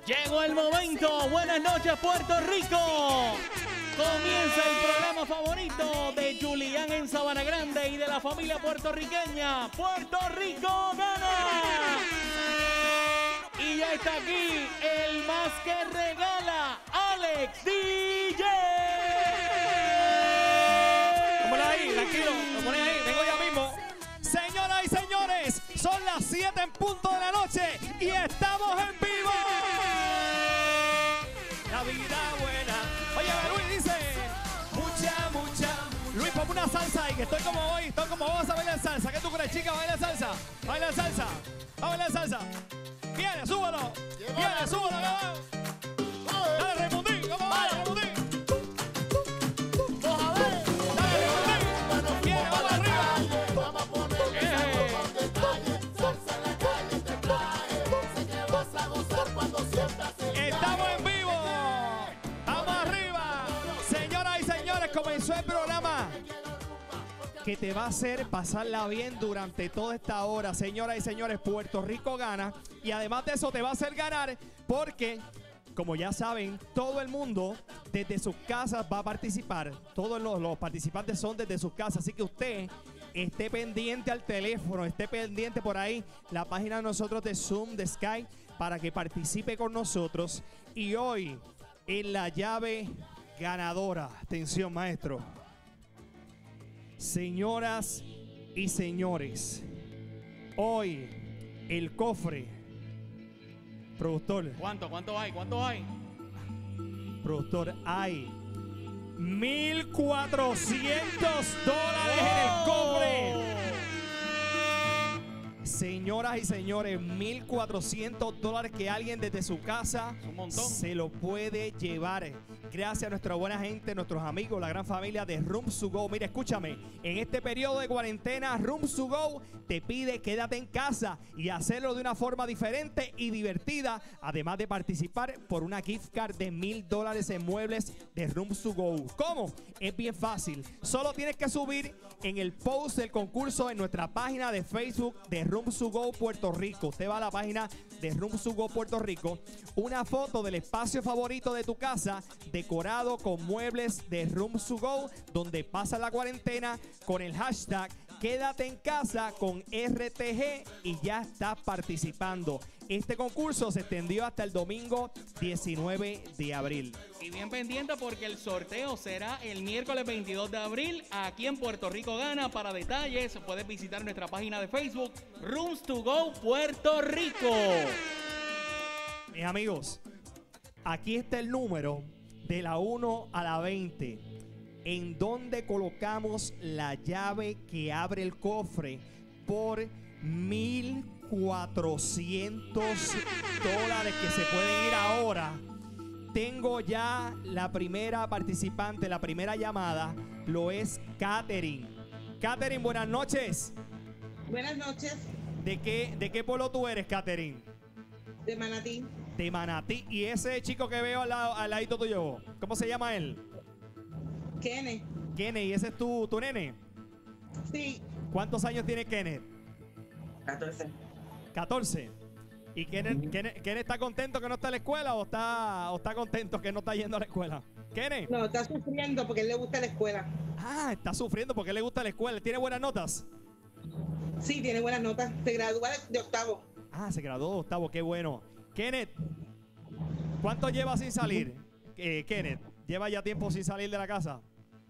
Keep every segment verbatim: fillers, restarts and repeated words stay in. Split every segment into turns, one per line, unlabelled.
Llegó el momento. Buenas noches, Puerto Rico. Comienza el programa favorito de Julián en Sabana Grande y de la familia puertorriqueña. ¡Puerto Rico gana! Y ya está aquí el más que regala, Alex D J.
Póngalo ahí, tranquilo, lo pones ahí, vengo ya mismo. Señoras y señores, son las siete en punto de la noche y estamos en vivo. La vida buena. Oye, Luis dice, mucha, mucha. Luis, ponme una salsa ahí, que estoy como hoy, estoy como vamos a bailar salsa. ¿Qué tú crees, chica? ¿Baila salsa? ¿Baila salsa? ¿Va a bailar salsa? Viene, súbalo. Viene, súbalo. Dale, Raimundín, ¿cómo va, Raimundín?
Vamos a ver.
Dale, Raimundín. Viene, vamos arriba.
Vamos a poner con detalle. Salsa en la calle te trae. Sé que vas a gozar cuando sientas el
Estamos en vivo. Vamos arriba. Señoras y señores, comenzó el programa que te va a hacer pasarla bien durante toda esta hora. Señoras y señores, Puerto Rico gana. Y además de eso te va a hacer ganar porque, como ya saben, todo el mundo desde sus casas va a participar. Todos los, los participantes son desde sus casas. Así que usted esté pendiente al teléfono, esté pendiente por ahí la página de nosotros de Zoom, de Skype, para que participe con nosotros. Y hoy, en la llave ganadora, atención maestro, señoras y señores, hoy el cofre, productor,
¿Cuánto? ¿Cuánto hay? ¿Cuánto hay?
productor, hay mil cuatrocientos dólares en el cofre. Señoras y señores, mil cuatrocientos dólares que alguien desde su casa
Un montón.
se lo puede llevar. Gracias a nuestra buena gente, nuestros amigos, la gran familia de Rooms to Go. Mira, escúchame, en este periodo de cuarentena, Rooms to Go te pide quédate en casa y hacerlo de una forma diferente y divertida, además de participar por una gift card de mil dólares en muebles de Rooms to Go. ¿Cómo? Es bien fácil. Solo tienes que subir en el post del concurso en nuestra página de Facebook de Rooms to Go Puerto Rico. Usted va a la página de Rooms to Go Puerto Rico, una foto del espacio favorito de tu casa, decorado con muebles de Rooms to Go, donde pasa la cuarentena con el hashtag quédate en casa con R T G y ya estás participando. Este concurso se extendió hasta el domingo diecinueve de abril.
Y bien pendiente porque el sorteo será el miércoles veintidós de abril aquí en Puerto Rico Gana. Para detalles puedes visitar nuestra página de Facebook Rooms to Go Puerto Rico.
Mis amigos, aquí está el número de la uno a la veinte, en donde colocamos la llave que abre el cofre por mil cuatrocientos dólares que se pueden ir ahora. Tengo ya la primera participante, la primera llamada, lo es Katherine. Katherine, buenas noches.
Buenas noches,
¿De qué, de qué pueblo tú eres, Katherine?
de Manatí.
De Manatí. Y ese chico que veo al, lado, al ladito tuyo, ¿cómo se llama él?
Kenneth.
Kenneth, ¿y ese es tu, tu nene?
Sí,
¿Cuántos años tiene Kenneth?
catorce.
catorce. ¿Y Kenneth, Kenneth, Kenneth está contento que no está en la escuela o está, o está contento que no está yendo a la escuela? Kenneth.
No, está sufriendo porque a él le gusta la escuela.
Ah, está sufriendo porque le gusta la escuela. ¿Tiene buenas notas?
Sí, tiene buenas notas. Se gradúa de, de octavo.
Ah, se graduó de octavo, qué bueno. Kenneth, ¿cuánto lleva sin salir? Eh, Kenneth, ¿lleva ya tiempo sin salir de la casa?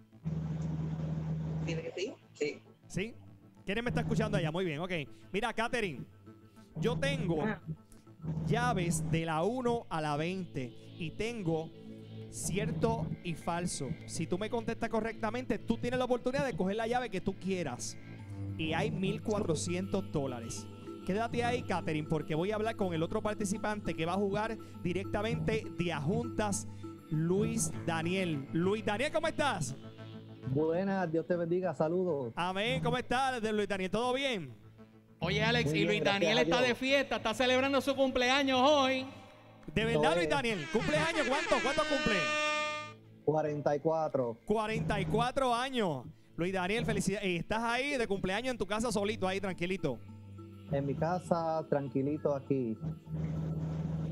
¿Tiene que sí? Sí.
¿Sí? Kenneth me está escuchando allá, muy bien, ok. Mira, Katherine, yo tengo
Ah.
llaves de la uno a la veinte y tengo cierto y falso. Si tú me contestas correctamente, tú tienes la oportunidad de coger la llave que tú quieras. Y hay mil cuatrocientos dólares. Quédate ahí, Katherine, porque voy a hablar con el otro participante que va a jugar directamente de Ajuntas, Luis Daniel. Luis Daniel, ¿cómo estás?
Buenas, Dios te bendiga, saludos.
Amén, ¿cómo estás, Luis Daniel? ¿Todo bien?
Oye, Alex,
Muy
y
bien,
Luis
gracias
Daniel
a
está
Dios.
de fiesta, está celebrando su cumpleaños hoy.
De verdad,
Lo
Luis
es.
Daniel, ¿cumpleaños cuánto? ¿Cuánto cumple?
cuarenta y cuatro.
cuarenta y cuatro años. Luis Daniel, felicidades. Y estás ahí de cumpleaños en tu casa solito, ahí tranquilito.
En mi casa, tranquilito aquí.
Tú,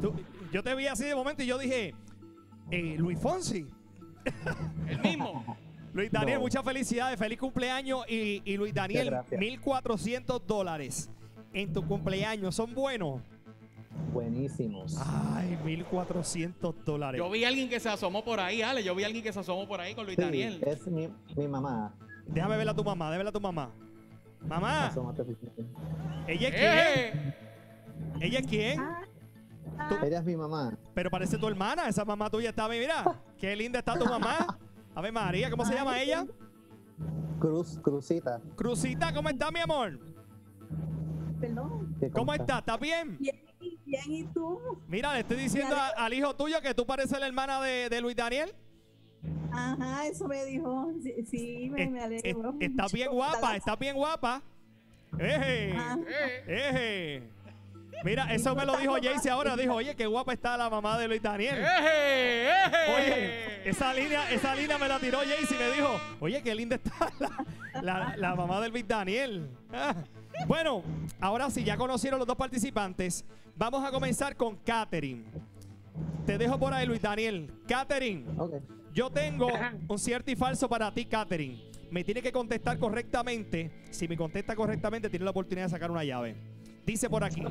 yo te vi así de momento y yo dije, eh, Luis Fonsi.
El mismo.
Luis Daniel,
No.
muchas felicidades, feliz cumpleaños. Y, y Luis Daniel,
gracias.
mil cuatrocientos dólares en tu cumpleaños. ¿Son buenos?
Buenísimos.
Ay, mil cuatrocientos dólares.
Yo vi a alguien que se asomó por ahí, Ale. Yo vi a alguien que se asomó por ahí con Luis
Sí,
Daniel.
es mi, mi mamá.
Déjame verla a tu mamá, déjame verla a tu mamá. Mamá,
Asómate, fíjate.
¿ella es
¡Eh!
quién? ¿Ella es quién? Tú-
Ella es mi mamá.
pero parece tu hermana, esa mamá tuya está, mira, qué linda está tu mamá. A ver, María, ¿cómo se llama ella?
Cruz, Cruzita.
Cruzita, ¿cómo está, mi amor?
Perdón.
¿Qué
¿Cómo
está?
está? ¿Estás bien?
Bien, bien, ¿y tú?
Mira, le estoy diciendo a- al hijo tuyo que tú pareces la hermana de, de Luis Daniel.
Ajá, eso me dijo. Sí, sí me,
Es-
me
es-
alegro.
estás bien guapa, estás bien guapa. Eje,
Ajá.
eje. Mira, eso me lo dijo Jaycee ahora. Dijo, oye, qué guapa está la mamá de Luis Daniel.
¡Eje! ¡Eje!
Oye, esa línea, esa línea me la tiró Jaycee y me dijo, oye, qué linda está la, la- la mamá de Luis Daniel. Ah. Bueno, ahora sí, ya conocieron los dos participantes. Vamos a comenzar con Katherine. Te dejo por ahí, Luis Daniel. Katherine,
Ok.
yo tengo un cierto y falso para ti, Katherine. Me tiene que contestar correctamente. Si me contesta correctamente, tiene la oportunidad de sacar una llave. Dice por aquí.
Ok.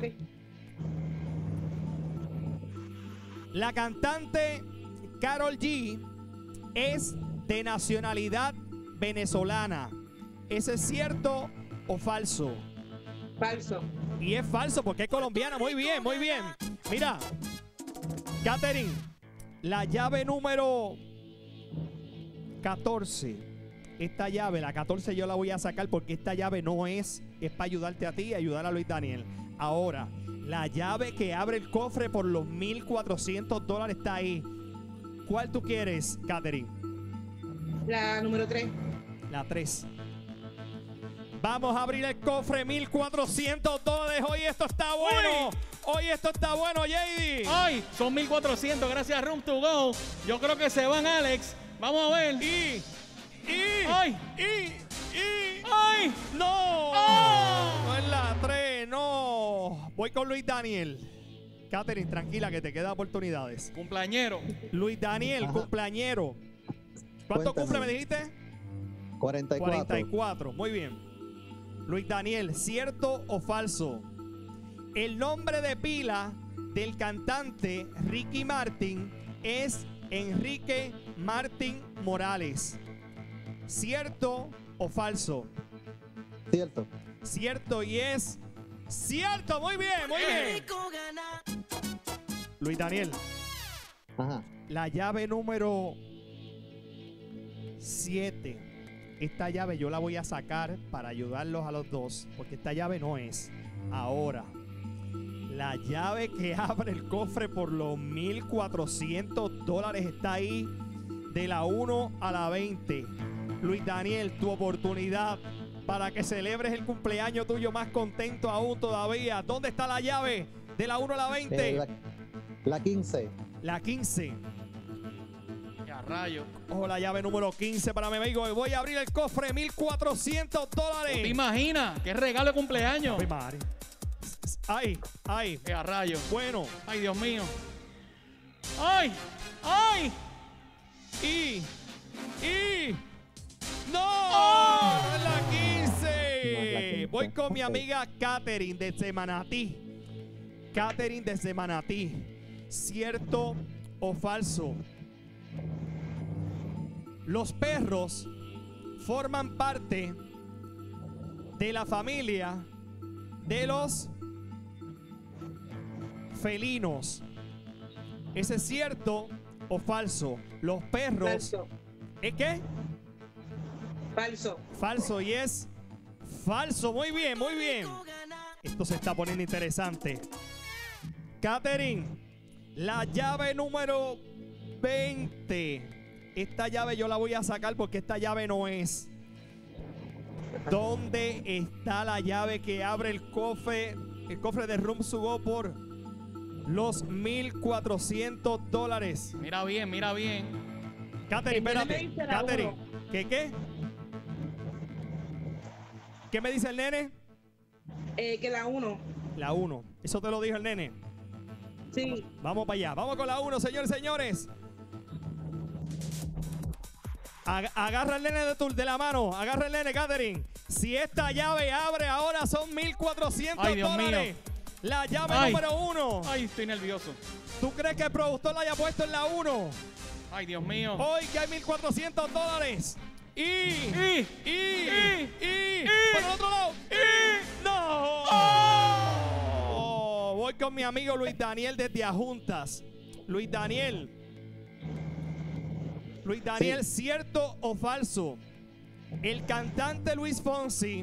La cantante Karol G es de nacionalidad venezolana. ¿Eso es cierto o falso?
Falso.
Y es falso porque es colombiana. Muy bien, muy bien. Mira, Katherine, la llave número catorce. Esta llave, la catorce, yo la voy a sacar porque esta llave no es, es para ayudarte a ti y ayudar a Luis Daniel. Ahora, la llave que abre el cofre por los mil cuatrocientos dólares está ahí. ¿Cuál tú quieres, Katherine?
La número tres.
La tres. Vamos a abrir el cofre, mil cuatrocientos dólares. Hoy esto está bueno. Hoy esto está bueno, J D.
¡Ay! Son mil cuatrocientos gracias a Room to Go. Yo creo que se van, Alex. Vamos a ver.
Y, y,
¡Ay!
y, y.
¡Ay!
¡No!
¡Ah!
No es la tres, no. Voy con Luis Daniel. Katherine, tranquila que te quedan oportunidades.
Cumpleañero.
Luis Daniel,
Ajá.
cumpleañero. ¿Cuánto
Cuéntame.
cumple, me dijiste?
cuarenta y cuatro.
cuarenta y cuatro, muy bien. Luis Daniel, ¿cierto o falso? El nombre de pila del cantante Ricky Martin es Enrique Martin Morales. ¿Cierto o falso?
Cierto.
Cierto y es cierto. Muy bien, muy bien. Luis Daniel,
Ajá.
la llave número siete. Esta llave yo la voy a sacar para ayudarlos a los dos, porque esta llave no es. Ahora, la llave que abre el cofre por los mil cuatrocientos dólares está ahí, de la uno a la veinte. Luis Daniel, tu oportunidad para que celebres el cumpleaños tuyo más contento aún todavía. ¿Dónde está la llave de la uno a la veinte?
Eh, la, la quince.
La quince.
¡Ya rayo!
Ojo, la llave número quince para mi amigo. Voy a abrir el cofre, mil cuatrocientos dólares.
¿Te imaginas? ¡Qué regalo de cumpleaños!
Ave Madre. Ay, ay.
¡Qué a rayo!
Bueno.
¡Ay, Dios mío! ¡Ay! ¡Ay!
Y. Y. ¡No!
¡Oh!
¡No es la quince!
No es la quince.
Voy con mi
Ok.
amiga Katherine desde Manatí. Katherine desde Manatí. ¿Cierto o falso? Los perros forman parte de la familia de los felinos. ¿Ese es cierto o falso? Los perros.
Falso.
¿Es qué?
Falso.
Falso y es falso. Muy bien, muy bien. Esto se está poniendo interesante. Katherine, la llave número veinte. Esta llave yo la voy a sacar porque esta llave no es. ¿Dónde está la llave que abre el cofre, el cofre de Room to Go por los mil cuatrocientos dólares?
Mira bien, mira bien.
Katherine,
El nene
espérate.
me dice la
Katherine,
uno.
¿qué qué? ¿Qué me dice el nene?
Eh, que la uno.
La uno. ¿Eso te lo dijo el nene?
Sí.
Vamos para allá. Vamos con la uno, señores, señores. Ag- Agarra el nene de, tu, de la mano. Agarra el nene, Catherine. Si esta llave abre ahora son mil cuatrocientos
Ay, Dios
dólares.
mío.
La llave
Ay.
número uno.
Ay, estoy nervioso.
¿Tú crees que el productor la haya puesto en la uno?
Ay, Dios mío.
Hoy que hay mil cuatrocientos dólares. Y,
Y,
y,
y,
y,
y,
por el otro lado.
y.
¡No!
¡Oh!
Voy con mi amigo Luis Daniel desde Ajuntas. Luis Daniel. Luis Daniel, ¿cierto o falso? El cantante Luis Fonsi.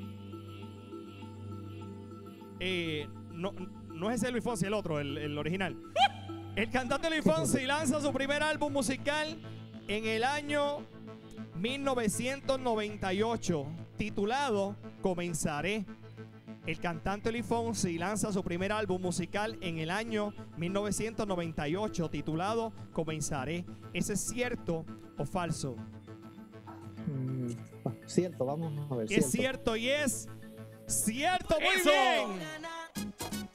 Eh, no, no es ese Luis Fonsi, el otro, el, el original. El cantante Luis Fonsi lanza su primer álbum musical en el año mil novecientos noventa y ocho, titulado Comenzaré. El cantante Luis Fonsi lanza su primer álbum musical en el año mil novecientos noventa y ocho, titulado Comenzaré. ¿Ese es cierto o falso?
Mm, cierto, vamos a ver.
Es cierto y es cierto. Muy
¡Eso!
bien.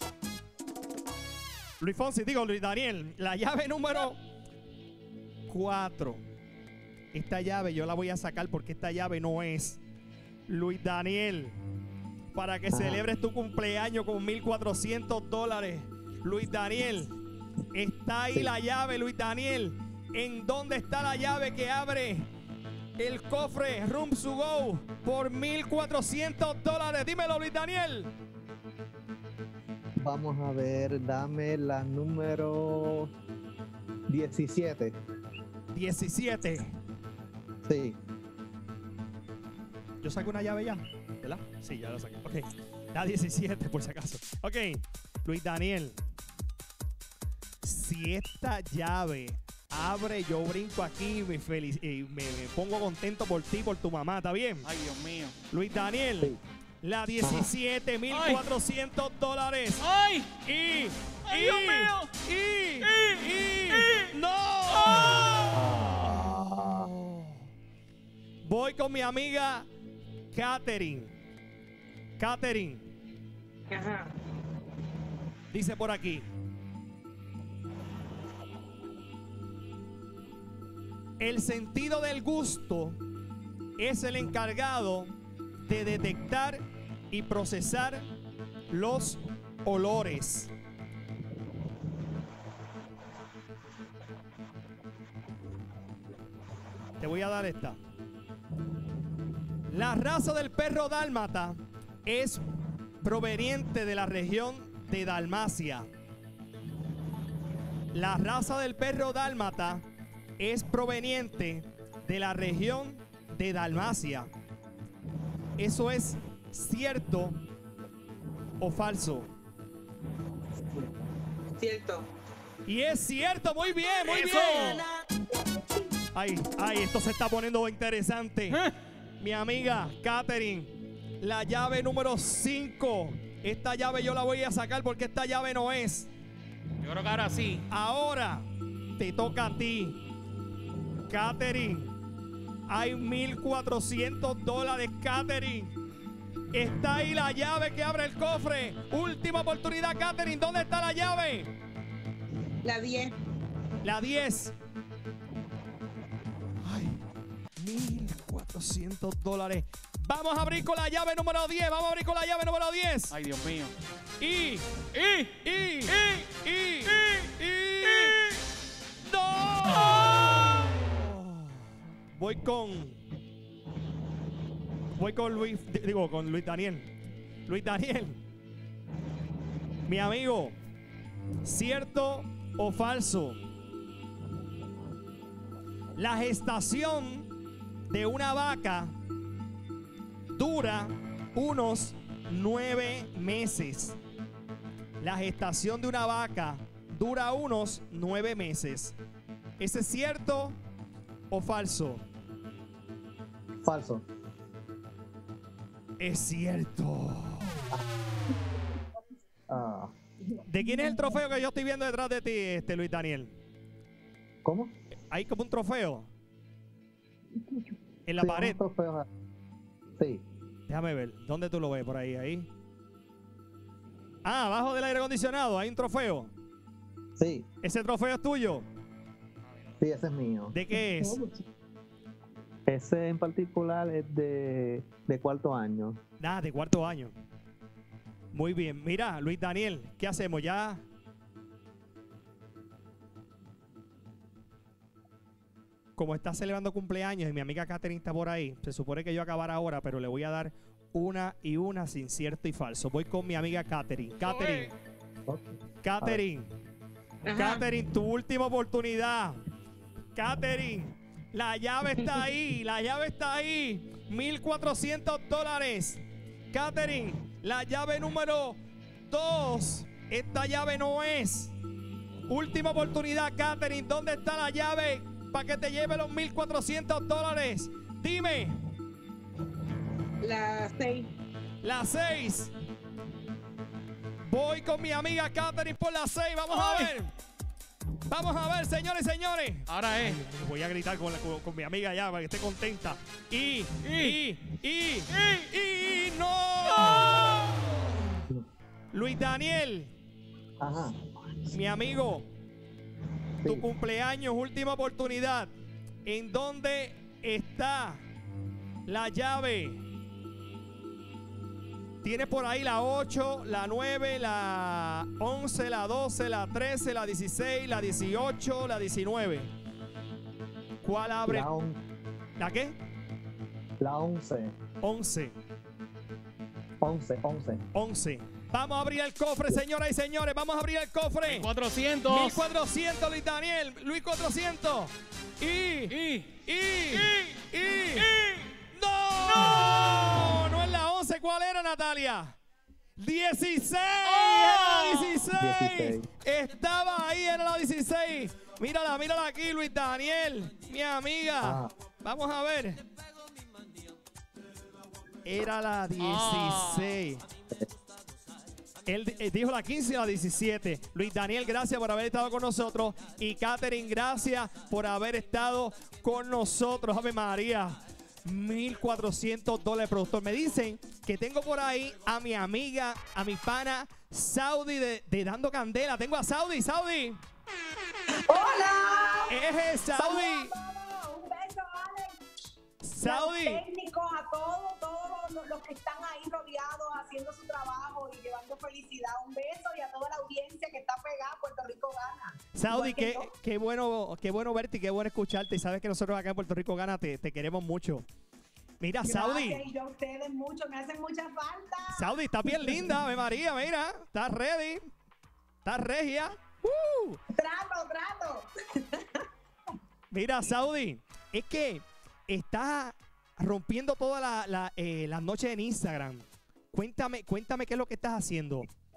Luis Fonsi, digo Luis Daniel, la llave número cuatro. Esta llave yo la voy a sacar porque esta llave no es. Luis Daniel, para que
Ajá.
celebres tu cumpleaños con mil cuatrocientos dólares. Luis Daniel, está ahí
Sí.
la llave, Luis Daniel. ¿En dónde está la llave que abre el cofre Rooms to Go por mil cuatrocientos dólares? Dímelo, Luis Daniel.
Vamos a ver, dame la número diecisiete.
diecisiete.
Sí.
Yo saqué una llave ya, ¿verdad? Sí, ya la saqué. Ok. La diecisiete, por si acaso. Ok. Luis Daniel. Si esta llave abre, yo brinco aquí y me, felic- y me, me pongo contento por ti, por tu mamá. ¿Está bien?
Ay, Dios mío.
Luis Daniel.
Sí.
La diecisiete mil cuatrocientos dólares.
¡Ay!
Y.
¡Ay,
y,
Dios mío!
Y.
Y,
Y.
y.
¡No!
Ah,
Voy con mi amiga Catherine. Catherine.
Ajá.
Dice por aquí. El sentido del gusto es el encargado de detectar y procesar los olores. Te voy a dar esta. La raza del perro dálmata es proveniente de la región de Dalmacia. La raza del perro dálmata es proveniente de la región de Dalmacia. ¿Eso es cierto o falso?
Cierto.
Y es cierto, muy bien, muy
¡Eso!
bien. Ay, ay, esto se está poniendo interesante.
¿Eh?
Mi amiga Catherine, la llave número cinco. Esta llave yo la voy a sacar porque esta llave no es.
Yo creo que ahora sí.
Ahora te toca a ti. Catherine, hay mil cuatrocientos dólares, Catherine. Está ahí la llave que abre el cofre. Última oportunidad, Catherine. ¿Dónde está la llave?
La diez.
La diez. Ay, mil cuatrocientos dólares. Vamos a abrir con la llave número diez. Vamos a abrir con la llave número diez.
Ay, Dios mío.
Y,
¡Y!
y,
¡Y!
y,
¡Y!
y. ¡No!
¡Ah!
Voy con. Voy con Luis. Digo, con Luis Daniel. Luis Daniel. Mi amigo. ¿Cierto o falso? La gestación de una vaca dura unos nueve meses. La gestación de una vaca dura unos nueve meses. ¿Ese es cierto o falso?
falso.
Es cierto.
Ah,
¿De quién es el trofeo que yo estoy viendo detrás de ti, este Luis Daniel?
¿Cómo?
Hay como un trofeo en la
Sí,
pared.
unos trofeos. Sí.
Déjame ver. ¿Dónde tú lo ves? Por ahí, ahí. Ah, abajo del aire acondicionado hay un trofeo.
Sí,
¿Ese trofeo es tuyo?
sí, ese es mío.
¿De qué es?
Ese en particular es de, de cuarto año.
Nada, de cuarto año. Muy bien. Mira, Luis Daniel, ¿qué hacemos? Ya. Como está celebrando cumpleaños y mi amiga Katherine está por ahí, se supone que yo acabara ahora, pero le voy a dar una y una sin cierto y falso. Voy con mi amiga Katherine. Katherine,
Ok.
Katherine,
Ajá.
Katherine, tu última oportunidad. Katherine, la llave está ahí, la llave está ahí. mil cuatrocientos dólares. Katherine, la llave número dos. Esta llave no es. Última oportunidad, Katherine. ¿Dónde está la llave para que te lleve los mil cuatrocientos dólares? Dime.
La seis.
La seis. Voy con mi amiga Katherine por la seis. Vamos a
Ay.
ver. Vamos a ver, señores y señores.
Ahora es.
Voy a gritar con, la- con- con mi amiga ya para que esté contenta. Y, y,
Y.
y, y, y, y, no. Luis Daniel,
Ajá.
mi amigo, tu
Sí.
cumpleaños, última oportunidad. ¿En dónde está la llave? Tienes por ahí la ocho, la nueve, la once, la doce, la trece, la dieciséis, la dieciocho, la diecinueve. ¿Cuál abre?
La, on-
¿La qué?
la once.
once.
once, once.
once. Vamos a abrir el cofre, señoras y señores. Vamos a abrir el cofre.
cuatrocientos.
mil cuatrocientos, Luis Daniel. Luis cuatrocientos. Y,
Y.
y, y, y. ¡No! No es la once. ¿Cuál era, Natalia? dieciséis.
¡Oh!
Era la dieciséis.
dieciséis.
Estaba ahí, era la dieciséis. Mírala, mírala aquí, Luis Daniel. Mi amiga.
Ah.
Vamos a ver. Era la dieciséis. Él eh, dijo la quince y la diecisiete. Luis Daniel, gracias por haber estado con nosotros. Y Katherine, gracias por haber estado con nosotros. Ave María. mil cuatrocientos dólares, productor. Me dicen que tengo por ahí a mi amiga, a mi pana Saudi de, de Dando Candela. Tengo a Saudi. Saudi.
¡Hola!
Eje, Saudi.
Un beso, Alex.
Saudi.
Los técnicos, a todos, todos los, los que están ahí rodeados haciendo su trabajo y llevando felicidad. Un beso y a toda la audiencia que está pegada. Puerto Rico gana.
Saudi,
Igual que
qué,
yo.
qué bueno, qué bueno verte y qué bueno escucharte. Y sabes que nosotros acá en Puerto Rico Gana te, te queremos mucho. Mira, Saudi.
Gracias, y yo a ustedes mucho, me hacen mucha falta.
Saudi, está bien linda, Ave María, mira. Está ready. Está regia. ¡Uh!
Trato, trato.
Mira, Saudi, es que estás rompiendo todas la, la, eh, las noches en Instagram. Cuéntame, cuéntame qué es lo que estás haciendo.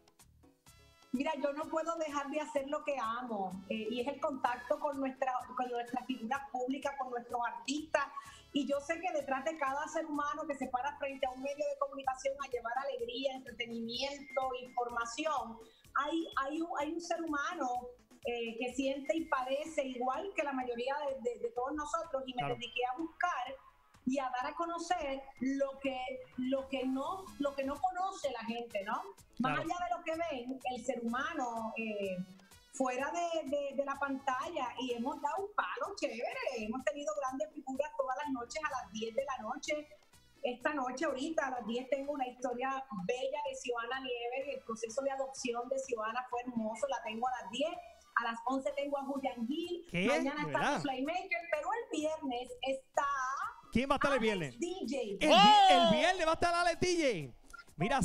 Mira, yo no puedo dejar de hacer lo que amo eh, y es el contacto con nuestra, con nuestras figuras públicas, con nuestros artistas. Y yo sé que detrás de cada ser humano que se para frente a un medio de comunicación a llevar alegría, entretenimiento, información, hay, hay, un, hay un ser humano eh, que siente y padece igual que la mayoría de, de, de todos nosotros, y me
Claro.
dediqué a buscar y a dar a conocer lo que, lo que, no, lo que no conoce la gente, ¿no? Más
Claro.
allá de lo que ven, el ser humano eh, fuera de, de, de la pantalla, y hemos dado un palo chévere, hemos tenido grandes figuras todas las noches a las diez de la noche. Esta noche, ahorita, a las diez, tengo una historia bella de Xiomara Nieves. El proceso de adopción de Xiomara fue hermoso, la tengo a las diez. A las once tengo a Julián Gil.
¿Qué?
Mañana
¿De
está
verdad?
The Playmaker, pero el viernes está
¿Quién va a estar el
Alex
viernes?
D J.
El, vi-
¡Oh!
el viernes va a estar Alex D J. Mira,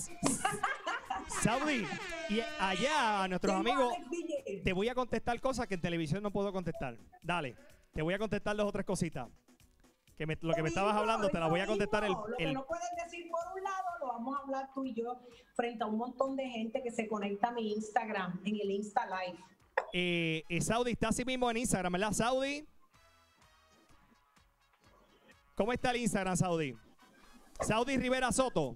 Saudi, y allá a nuestros
Tengo a
amigos,
Alex D J.
te voy a contestar cosas que en televisión no puedo contestar. Dale, te voy a contestar dos o tres cositas. Que me- lo que me estabas
mismo,
hablando te la voy a
eso
contestar el,
mismo. Lo que
el-
no puedes decir por un lado, lo vamos a hablar tú y yo frente a un montón de gente que se conecta a mi Instagram, en el Insta Live.
eh, eh, Saudi está así mismo en Instagram, ¿verdad, Saudi? ¿Cómo está el Instagram, Saudi? Saudi Rivera Soto.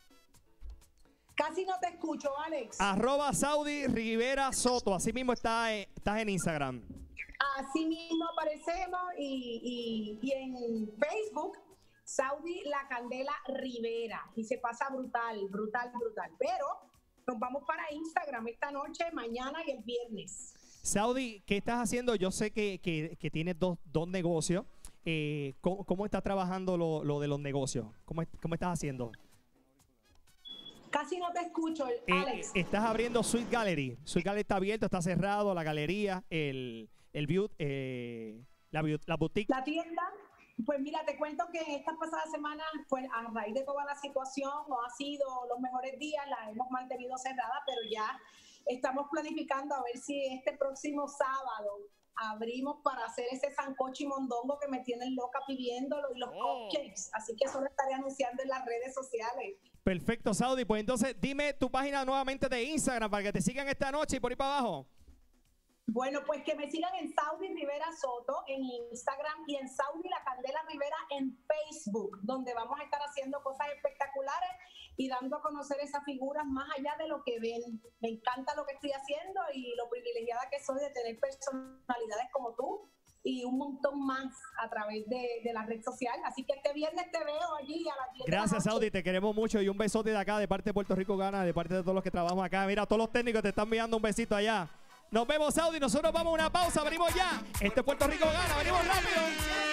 Casi no te escucho, Alex.
Arroba Saudi Rivera Soto. Así mismo está, eh, estás en Instagram.
Así mismo aparecemos, y, y, y en Facebook, Saudi La Candela Rivera. Y se pasa brutal, brutal, brutal. Pero nos vamos para Instagram esta noche, mañana y el viernes.
Saudi, ¿qué estás haciendo? Yo sé que, que, que tienes dos, dos negocios. Eh, ¿cómo, ¿Cómo estás trabajando lo, lo de los negocios? ¿Cómo, ¿Cómo estás haciendo?
Casi no te escucho,
Eh,
Alex.
estás abriendo Sweet Gallery. Sweet Gallery está abierto, está cerrado, la galería, el, el beaut, eh, la, beaut- la boutique.
La tienda, pues mira, te cuento que en estas pasadas semanas, pues a raíz de toda la situación, no ha sido los mejores días, la hemos mantenido cerrada, pero ya estamos planificando a ver si este próximo sábado abrimos para hacer ese sancocho y mondongo que me tienen loca pidiéndolo y los
Oh.
cupcakes. Así que eso lo estaré anunciando en las redes sociales.
Perfecto, Saudi. Pues entonces dime tu página nuevamente de Instagram para que te sigan esta noche y por ahí para abajo.
Bueno, pues que me sigan en Saudi Rivera Soto en Instagram y en Saudi La Candela Rivera en Facebook, donde vamos a estar haciendo cosas espectaculares y dando a conocer esas figuras más allá de lo que ven. Me encanta lo que estoy haciendo y lo privilegiada que soy de tener personalidades como tú y un montón más a través de, de la red social. Así que este viernes te veo allí a las diez de la
Gracias,
noche.
Saudi. Te queremos mucho y un besote de acá, de parte de Puerto Rico Gana, de parte de todos los que trabajamos acá. Mira, todos los técnicos te están enviando un besito allá. Nos vemos, Saudi. Nosotros vamos a una pausa. Venimos ya. Este es Puerto Rico Gana. Venimos rápido.